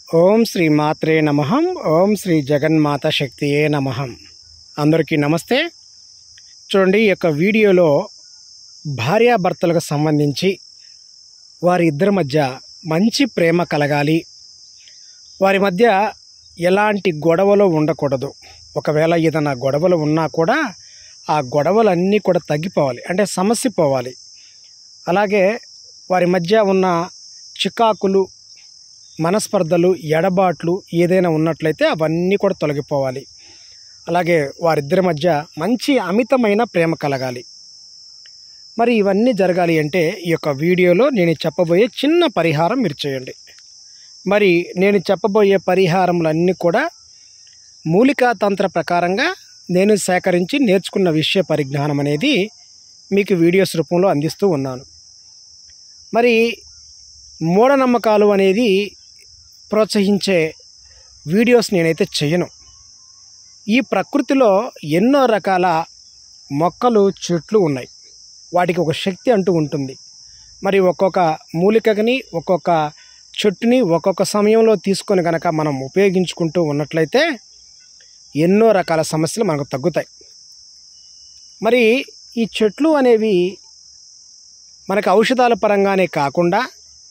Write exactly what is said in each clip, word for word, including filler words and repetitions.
ఓం శ్రీ మాత్రే నమః. ఓం శ్రీ జగన్మాత శక్తియే నమః. అందరికీ నమస్తే. చూడండి, ఈ యొక్క వీడియోలో భార్యాభర్తలకు సంబంధించి వారి ఇద్దరి మధ్య మంచి ప్రేమ కలగాలి, వారి మధ్య ఎలాంటి గొడవలు ఉండకూడదు. ఒకవేళ ఏదైనా గొడవలు ఉన్నా కూడా ఆ గొడవలన్నీ కూడా తగ్గిపోవాలి, అంటే సమస్య పోవాలి. అలాగే వారి మధ్య ఉన్న చికాకులు, మనస్పర్ధలు, ఎడబాట్లు ఏదైనా ఉన్నట్లయితే అవన్నీ కూడా తొలగిపోవాలి. అలాగే వారిద్దరి మధ్య మంచి అమితమైన ప్రేమ కలగాలి. మరి ఇవన్నీ జరగాలి అంటే ఈ యొక్క వీడియోలో నేను చెప్పబోయే చిన్న పరిహారం మీరు చేయండి. మరి నేను చెప్పబోయే పరిహారములన్నీ కూడా మూలికా తంత్ర ప్రకారంగా నేను సేకరించి నేర్చుకున్న విషయ పరిజ్ఞానం అనేది మీకు వీడియోస్ రూపంలో అందిస్తూ ఉన్నాను. మరి మూఢనమ్మకాలు అనేది ప్రోత్సహించే వీడియోస్ నేనైతే చేయను. ఈ ప్రకృతిలో ఎన్నో రకాల మొక్కలు, చెట్లు ఉన్నాయి. వాటికి ఒక శక్తి అంటూ ఉంటుంది. మరి ఒక్కొక్క మూలికని, ఒక్కొక్క చెట్టుని ఒక్కొక్క సమయంలో తీసుకొని కనుక మనం ఉపయోగించుకుంటూ ఉన్నట్లయితే ఎన్నో రకాల సమస్యలు మనకు తగ్గుతాయి. మరి ఈ చెట్లు అనేవి మనకు ఔషధాల పరంగానే కాకుండా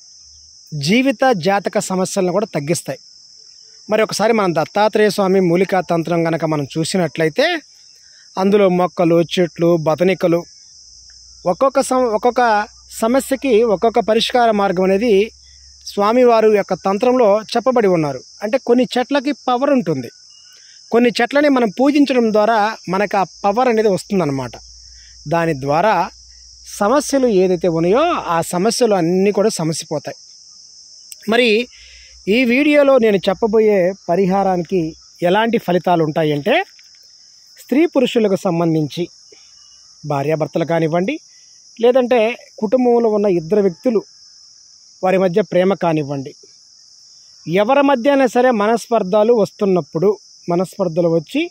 జీవిత జాతక సమస్యలను కూడా తగ్గిస్తాయి. మరి ఒకసారి మనం దత్తాత్రేయ స్వామి మూలికా తంత్రం కనుక మనం చూసినట్లయితే అందులో మొక్కలు, చెట్లు, బతనికలు ఒక్కొక్క సమ ఒక్కొక్క సమస్యకి ఒక్కొక్క పరిష్కార మార్గం అనేది స్వామివారు యొక్క తంత్రంలో చెప్పబడి ఉన్నారు. అంటే కొన్ని చెట్లకి పవర్ ఉంటుంది. కొన్ని చెట్లని మనం పూజించడం ద్వారా మనకు ఆ పవర్ అనేది వస్తుందన్నమాట. దాని ద్వారా సమస్యలు ఏదైతే ఉన్నాయో ఆ సమస్యలు అన్నీ కూడా సమసిపోతాయి. మరి ఈ వీడియోలో నేను చెప్పబోయే పరిహారానికి ఎలాంటి ఫలితాలు ఉంటాయంటే, స్త్రీ పురుషులకు సంబంధించి భార్యాభర్తలు కానివ్వండి, లేదంటే కుటుంబంలో ఉన్న ఇద్దరు వ్యక్తులు వారి మధ్య ప్రేమ కానివ్వండి, ఎవరి మధ్య అయినా సరే మనస్పర్ధలు వస్తున్నప్పుడు, మనస్పర్ధలు వచ్చి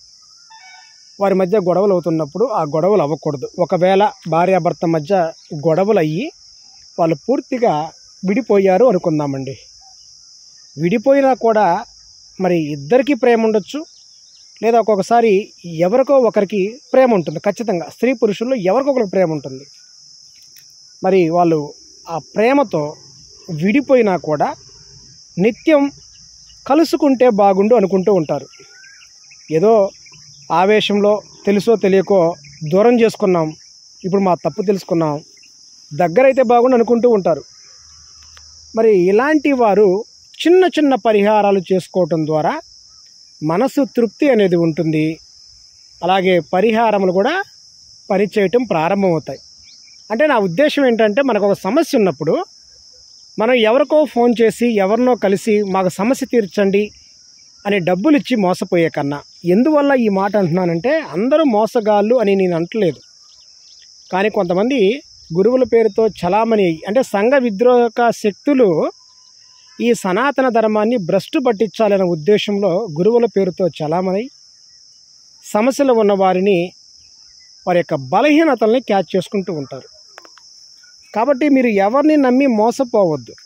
వారి మధ్య గొడవలు అవుతున్నప్పుడు ఆ గొడవలు అవ్వకూడదు. ఒకవేళ భార్యాభర్త మధ్య గొడవలు అయ్యి వాళ్ళు పూర్తిగా విడిపోయారు అనుకుందామండి. విడిపోయినా కూడా మరి ఇద్దరికీ ప్రేమ ఉండొచ్చు, లేదా ఒక్కొక్కసారి ఎవరికో ఒకరికి ప్రేమ ఉంటుంది. ఖచ్చితంగా స్త్రీ పురుషుల్లో ఎవరికొకరికి ప్రేమ ఉంటుంది. మరి వాళ్ళు ఆ ప్రేమతో విడిపోయినా కూడా నిత్యం కలుసుకుంటే బాగుండు అనుకుంటూ ఉంటారు. ఏదో ఆవేశంలో తెలుసో తెలియకో దూరం చేసుకున్నాం, ఇప్పుడు మా తప్పు తెలుసుకున్నాం, దగ్గరైతే బాగుండు అనుకుంటూ ఉంటారు. మరి ఇలాంటి వారు చిన్న చిన్న పరిహారాలు చేసుకోవటం ద్వారా మనసు తృప్తి అనేది ఉంటుంది. అలాగే పరిహారములు కూడా పనిచేయటం ప్రారంభమవుతాయి. అంటే నా ఉద్దేశం ఏంటంటే, మనకు ఒక సమస్య ఉన్నప్పుడు మనం ఎవరికో ఫోన్ చేసి ఎవరినో కలిసి మాకు సమస్య తీర్చండి అని డబ్బులు ఇచ్చి మోసపోయే కన్నా, ఎందువల్ల ఈ మాట అంటున్నానంటే అందరూ మోసగాళ్ళు అని నేను అంటలేదు. కానీ కొంతమంది గురువుల పేరుతో చలామణి, అంటే సంఘ విద్రోహక శక్తులు ఈ సనాతన ధర్మాన్ని భ్రష్టు పట్టించాలనే ఉద్దేశంలో గురువుల పేరుతో చలామణి సమస్యలు ఉన్న వారిని, వారి యొక్క బలహీనతల్ని క్యాచ్ చేసుకుంటూ ఉంటారు. కాబట్టి మీరు ఎవరిని నమ్మి మోసపోవద్దు.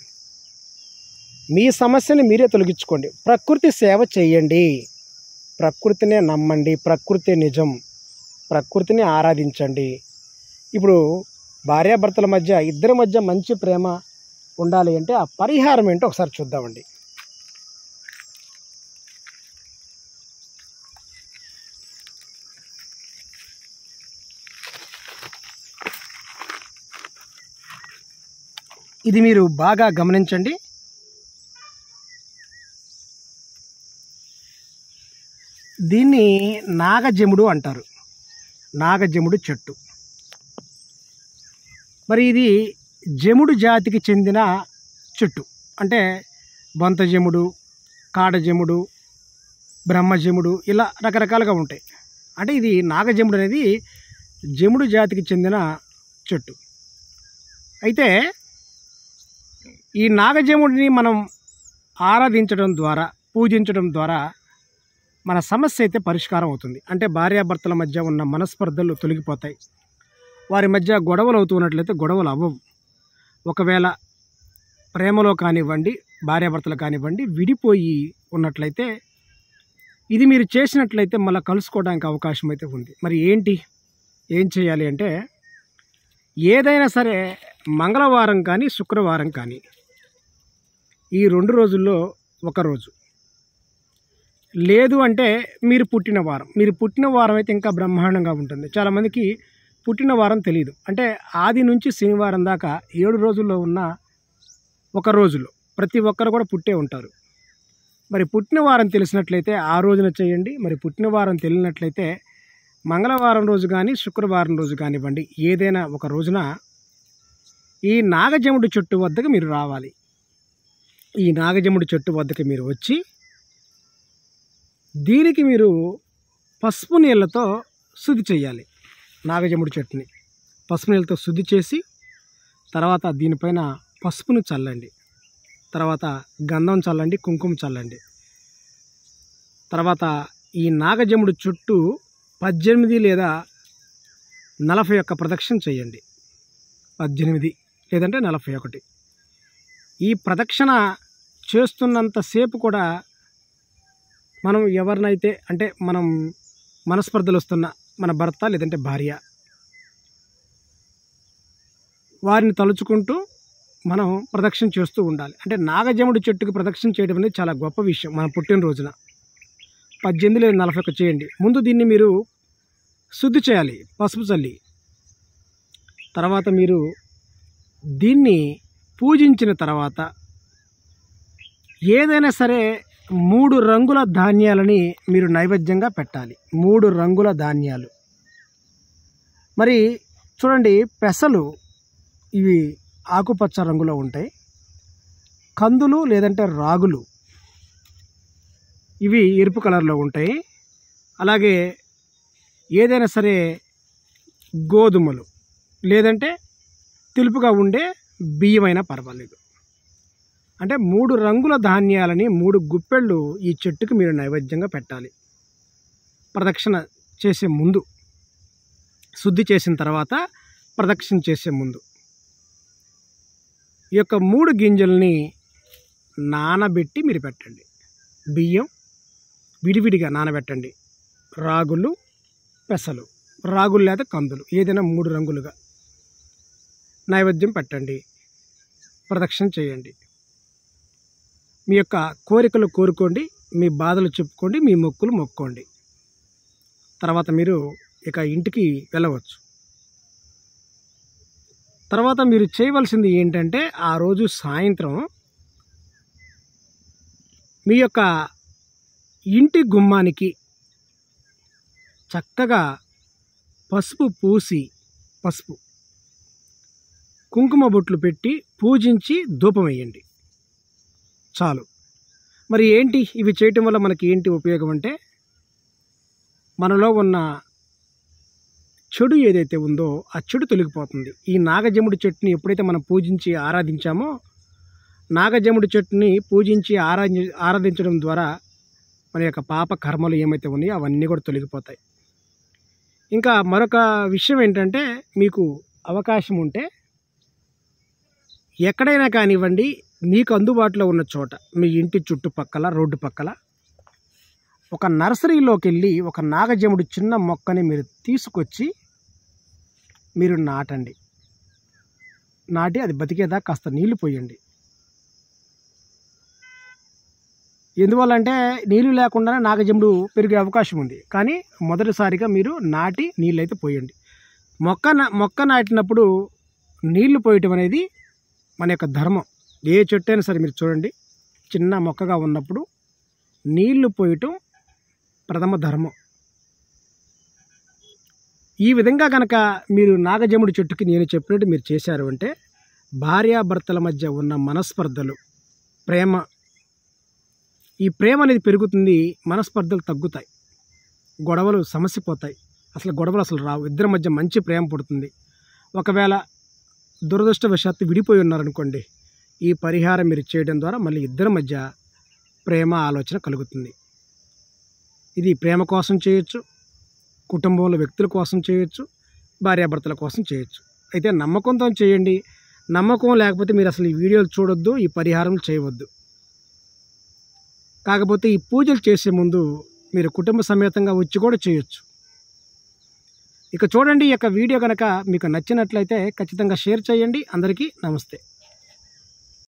మీ సమస్యని మీరే తొలగించుకోండి. ప్రకృతి సేవ చేయండి, ప్రకృతినే నమ్మండి, ప్రకృతి నిజం, ప్రకృతిని ఆరాధించండి. ఇప్పుడు భార్యాభర్తల మధ్య, ఇద్దరి మధ్య మంచి ప్రేమ ఉండాలి అంటే ఆ పరిహారం ఏంటో ఒకసారి చూద్దామండి. ఇది మీరు బాగా గమనించండి. దీన్ని నాగజముడు అంటారు. నాగజముడు చెట్టు. మరి ఇది జముడు జాతికి చెందిన చెట్టు. అంటే బొంతజముడు, కాడజముడు, బ్రహ్మజముడు, ఇలా రకరకాలుగా ఉంటాయి. అంటే ఇది నాగజముడు అనేది జముడు జాతికి చెందిన చెట్టు. అయితే ఈ నాగజముడిని మనం ఆరాధించడం ద్వారా, పూజించడం ద్వారా మన సమస్య అయితే పరిష్కారం అవుతుంది. అంటే భార్యాభర్తల మధ్య ఉన్న మనస్పర్ధలు తొలగిపోతాయి. వారి మధ్య గొడవలు అవుతున్నట్లయితే గొడవలు అవ్వవు. ఒకవేళ ప్రేమలో కానివ్వండి, భార్యాభర్తలు కానివ్వండి విడిపోయి ఉన్నట్లయితే ఇది మీరు చేసినట్లయితే మళ్ళీ కలుసుకోవడానికి అవకాశం అయితే ఉంది. మరి ఏంటి ఏం చేయాలి అంటే, ఏదైనా సరే మంగళవారం కానీ శుక్రవారం కానీ ఈ రెండు రోజుల్లో ఒకరోజు, లేదు అంటే మీరు పుట్టిన వారం మీరు పుట్టిన వారం అయితే ఇంకా బ్రహ్మాండంగా ఉంటుంది. చాలామందికి పుట్టిన వారం తెలియదు. అంటే ఆది నుంచి శనివారం దాకా ఏడు రోజుల్లో ఉన్న ఒక రోజులో ప్రతి ఒక్కరు కూడా పుట్టే ఉంటారు. మరి పుట్టిన వారం తెలిసినట్లయితే ఆ రోజున చేయండి. మరి పుట్టిన వారం తెలియనట్లయితే మంగళవారం రోజు కానీ శుక్రవారం రోజు కానివ్వండి, ఏదైనా ఒక రోజున ఈ నాగజముడి చెట్టు వద్దకు మీరు రావాలి. ఈ నాగజముడి చెట్టు వద్దకు మీరు వచ్చి దీనికి మీరు పసుపు నీళ్ళతో శుద్ధి చేయాలి. నాగజముడి చెట్టుని పసుపు నీళ్ళతో శుద్ధి చేసి తర్వాత దీనిపైన పసుపును చల్లండి. తర్వాత గంధం చల్లండి, కుంకుమ చల్లండి. తర్వాత ఈ నాగజముడి చుట్టూ పద్దెనిమిది లేదా నలభై ఒక్క ప్రదక్షిణ చేయండి. పద్దెనిమిది లేదంటే నలభై ఒకటి. ఈ ప్రదక్షిణ చేస్తున్నంతసేపు కూడా మనం ఎవరినైతే అంటే మనం మనస్పర్ధలు వస్తున్న మన భర్త లేదంటే భార్య, వారిని తలుచుకుంటూ మనం ప్రదక్షిణ చేస్తూ ఉండాలి. అంటే నాగజముడి చెట్టుకు ప్రదక్షిణ చేయడం అనేది చాలా గొప్ప విషయం. మన పుట్టినరోజున పద్దెనిమిది లేదా నలభై ఒక్క చేయండి. ముందు దీన్ని మీరు శుద్ధి చేయాలి పసుపు చల్లి. తర్వాత మీరు దీన్ని పూజించిన తర్వాత ఏదైనా సరే మూడు రంగుల ధాన్యాలని మీరు నైవేద్యంగా పెట్టాలి. మూడు రంగుల ధాన్యాలు. మరి చూడండి, పెసలు ఇవి ఆకుపచ్చ రంగులో ఉంటాయి. కందులు లేదంటే రాగులు ఇవి ఎరుపు కలర్లో ఉంటాయి. అలాగే ఏదైనా సరే గోధుమలు లేదంటే తెలుపుగా ఉండే బియ్యమైనా పర్వాలేదు. అంటే మూడు రంగుల ధాన్యాలని మూడు గుప్పెళ్ళు ఈ చెట్టుకు మీరు నైవేద్యంగా పెట్టాలి. ప్రదక్షిణ చేసే ముందు, శుద్ధి చేసిన తర్వాత ప్రదక్షిణ చేసే ముందు ఈ యొక్క మూడు గింజల్ని నానబెట్టి మీరు పెట్టండి. బియ్యం విడివిడిగా నానబెట్టండి. రాగులు, పెసలు, రాగులు లేదా కందులు ఏదైనా మూడు రంగులుగా నైవేద్యం పెట్టండి. ప్రదక్షిణ చేయండి. మీ యొక్క కోరికలు కోరుకోండి, మీ బాధలు చెప్పుకోండి, మీ మొక్కులు మొక్కోండి. తర్వాత మీరు ఇక ఇంటికి వెళ్ళవచ్చు. తర్వాత మీరు చేయవలసింది ఏంటంటే, ఆ రోజు సాయంత్రం మీ యొక్క ఇంటి గుమ్మానికి చక్కగా పసుపు పూసి, పసుపు కుంకుమ బొట్లు పెట్టి పూజించి ధూపం వేయండి. చాలు. మరి ఏంటి ఇవి చేయటం వల్ల మనకి ఏంటి ఉపయోగం అంటే, మనలో ఉన్న చెడు ఏదైతే ఉందో ఆ చెడు తొలగిపోతుంది. ఈ నాగజముడి చెట్టుని ఎప్పుడైతే మనం పూజించి ఆరాధించామో, నాగజముడి చెట్టుని పూజించి ఆరాధి ఆరాధించడం ద్వారా మన యొక్క పాప కర్మలు ఏమైతే ఉన్నాయో అవన్నీ కూడా తొలగిపోతాయి. ఇంకా మరొక విషయం ఏంటంటే, మీకు అవకాశం ఉంటే ఎక్కడైనా కానివ్వండి, మీకు అందుబాటులో ఉన్న చోట మీ ఇంటి చుట్టుపక్కల రోడ్డు పక్కల ఒక నర్సరీలోకి వెళ్ళి ఒక నాగజముడి చిన్న మొక్కని మీరు తీసుకొచ్చి మీరు నాటండి. నాటి అది బతికేదా కాస్త నీళ్లు పోయండి. ఎందువల్లంటే నీళ్లు లేకుండానే నాగజముడు పెరిగే అవకాశం ఉంది. కానీ మొదటిసారిగా మీరు నాటి నీళ్ళు అయితే పోయండి. మొక్క మొక్క నాటినప్పుడు నీళ్లు పోయటం అనేది మన యొక్క ధర్మం. ఏ చెట్టు అయినా సరే మీరు చూడండి, చిన్న మొక్కగా ఉన్నప్పుడు నీళ్లు పోయటం ప్రథమ ధర్మం. ఈ విధంగా కనుక మీరు నాగజముడి చెట్టుకి నేను చెప్పినట్టు మీరు చేశారు అంటే, భార్యాభర్తల మధ్య ఉన్న మనస్పర్ధలు, ప్రేమ, ఈ ప్రేమ అనేది పెరుగుతుంది. మనస్పర్ధలు తగ్గుతాయి, గొడవలు సమసిపోతాయి. అసలు గొడవలు అసలు రావు. ఇద్దరి మధ్య మంచి ప్రేమ పుడుతుంది. ఒకవేళ దురదృష్టవశాత్తు విడిపోయి ఉన్నారనుకోండి, ఈ పరిహారం మీరు చేయడం ద్వారా మళ్ళీ ఇద్దరి మధ్య ప్రేమ ఆలోచన కలుగుతుంది. ఇది ప్రేమ కోసం చేయొచ్చు, కుటుంబంలో వ్యక్తుల కోసం చేయొచ్చు, భార్యాభర్తల కోసం చేయొచ్చు. అయితే నమ్మకంతో చేయండి. నమ్మకం లేకపోతే మీరు అసలు ఈ వీడియోలు చూడొద్దు, ఈ పరిహారం చేయవద్దు. కాకపోతే ఈ పూజలు చేసే ముందు మీరు కుటుంబ సమేతంగా వచ్చి కూడా చేయొచ్చు. ఇక చూడండి, ఈ యొక్క వీడియో కనుక మీకు నచ్చినట్లయితే ఖచ్చితంగా షేర్ చేయండి. అందరికీ నమస్తే.